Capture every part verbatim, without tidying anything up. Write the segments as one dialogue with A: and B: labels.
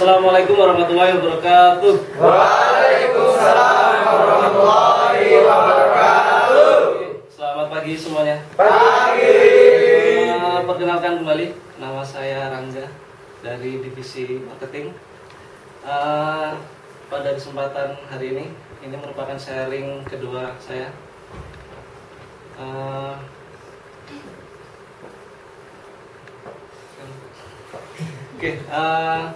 A: Assalamualaikum warahmatullahi wabarakatuh.
B: Waalaikumsalam warahmatullahi wabarakatuh.
A: Selamat pagi semuanya.
B: Pagi.
A: Uh, perkenalkan kembali, nama saya Rangga dari divisi marketing. Uh, pada kesempatan hari ini, ini merupakan sharing kedua saya. Uh, Oke, okay, uh,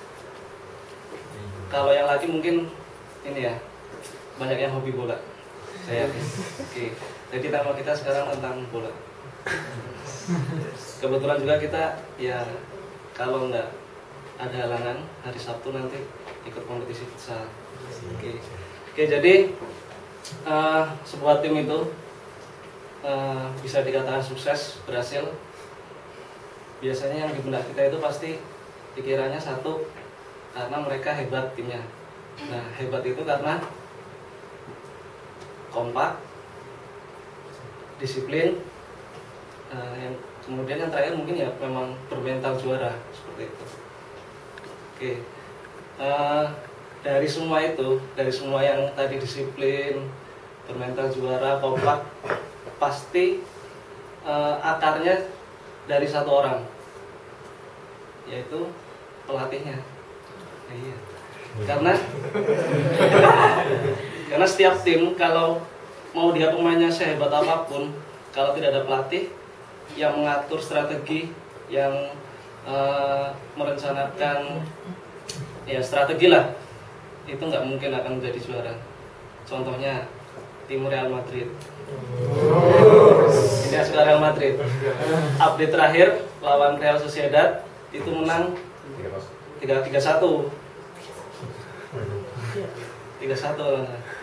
A: kalau yang laki mungkin ini ya, banyak yang hobi bola. Saya yakin. Oke, okay. Jadi tema kita sekarang tentang bola. Kebetulan juga kita ya kalau nggak ada halangan hari Sabtu nanti ikut kompetisi futsal. Oke, okay. Oke, okay, jadi uh, sebuah tim itu uh, bisa dikatakan sukses, berhasil. Biasanya yang di benak kita itu pasti pikirannya satu, karena mereka hebat timnya. Nah, hebat itu karena kompak, disiplin, uh, yang kemudian yang terakhir mungkin ya memang bermental juara seperti itu. Oke, uh, dari semua itu, dari semua yang tadi disiplin, bermental juara, kompak, pasti uh, akarnya dari satu orang, yaitu pelatihnya. Iya. Karena karena setiap tim kalau mau dia pemainnya sehebat apapun, kalau tidak ada pelatih yang mengatur strategi, yang uh, merencanakan ya strategi lah, itu nggak mungkin akan menjadi juara. Contohnya tim Real Madrid. Ini adalah Real Madrid. Update terakhir lawan Real Sociedad itu menang tiga satu. tiga satu.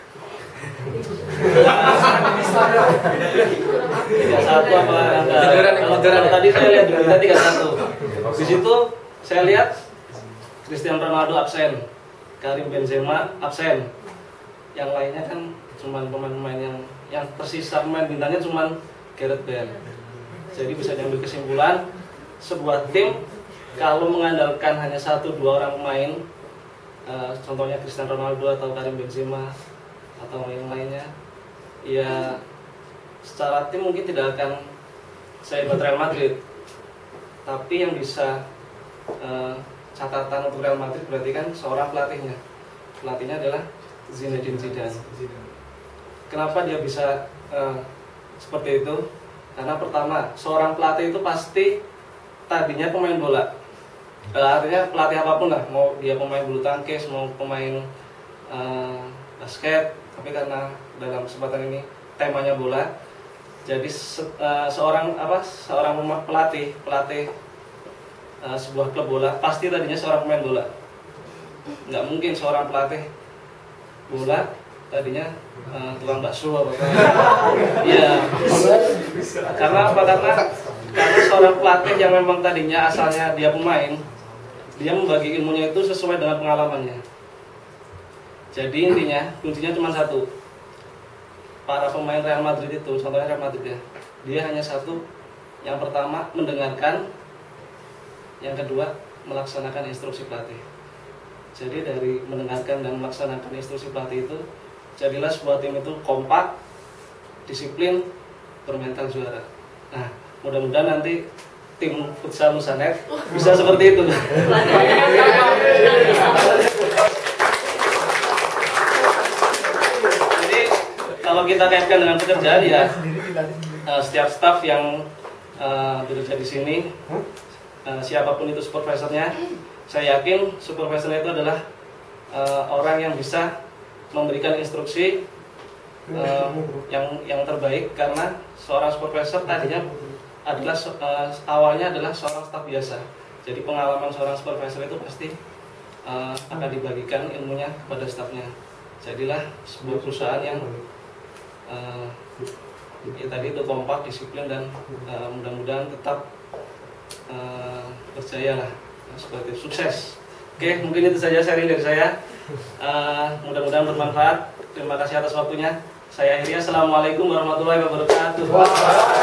A: tiga satu apa enggak? Kalau tadi saya lihat di berita tiga satu. Di situ saya lihat Cristiano Ronaldo absen, Karim Benzema absen. Yang lainnya kan cuma pemain-pemain yang yang tersisa pemain bintangnya cuma Gareth Bale. Jadi bisa diambil kesimpulan, sebuah tim kalau mengandalkan hanya satu dua orang pemain, uh, contohnya Cristiano Ronaldo atau Karim Benzema atau yang lainnya, ya secara tim mungkin tidak akan sehebat Real Madrid. Tapi yang bisa uh, catatan untuk Real Madrid berarti kan seorang pelatihnya. Pelatihnya adalah Zinedine Zidane. Kenapa dia bisa uh, seperti itu? Karena pertama, seorang pelatih itu pasti tadinya pemain bola. Uh, artinya pelatih apapun lah, mau dia pemain bulu tangkis, mau pemain uh, basket, tapi karena dalam kesempatan ini temanya bola, jadi se uh, seorang apa seorang pelatih pelatih uh, sebuah klub bola pasti tadinya seorang pemain bola. Nggak mungkin seorang pelatih bola tadinya uh, tukang bakso apa apa. Iya. Karena apa? Karena karena seorang pelatih yang memang tadinya asalnya dia pemain, dia membagi ilmunya itu sesuai dengan pengalamannya. Jadi intinya, kuncinya cuma satu. Para pemain Real Madrid itu, contohnya Real Madrid ya, dia hanya satu. Yang pertama, mendengarkan. Yang kedua, melaksanakan instruksi pelatih. Jadi dari mendengarkan dan melaksanakan instruksi pelatih itu, jadilah sebuah tim itu kompak, disiplin, bermental juara. Nah, mudah-mudahan nanti tim futsal Nusanet bisa seperti itu. Jadi kalau kita kaitkan dengan pekerjaan ya, uh, setiap staf yang uh, bekerja di sini, uh, siapapun itu supervisornya, saya yakin supervisornya itu adalah uh, orang yang bisa memberikan instruksi uh, yang yang terbaik, karena seorang supervisor tadinya adalah uh, awalnya adalah seorang staf biasa. Jadi pengalaman seorang supervisor itu pasti uh, akan dibagikan ilmunya kepada stafnya. Jadilah sebuah perusahaan yang uh, ya tadi itu kompak, disiplin, dan uh, mudah-mudahan tetap uh, berjaya lah, seperti sukses. Oke, mungkin itu saja sharing dari saya. Uh, mudah-mudahan bermanfaat. Terima kasih atas waktunya. Saya akhiri. Assalamualaikum warahmatullahi wabarakatuh.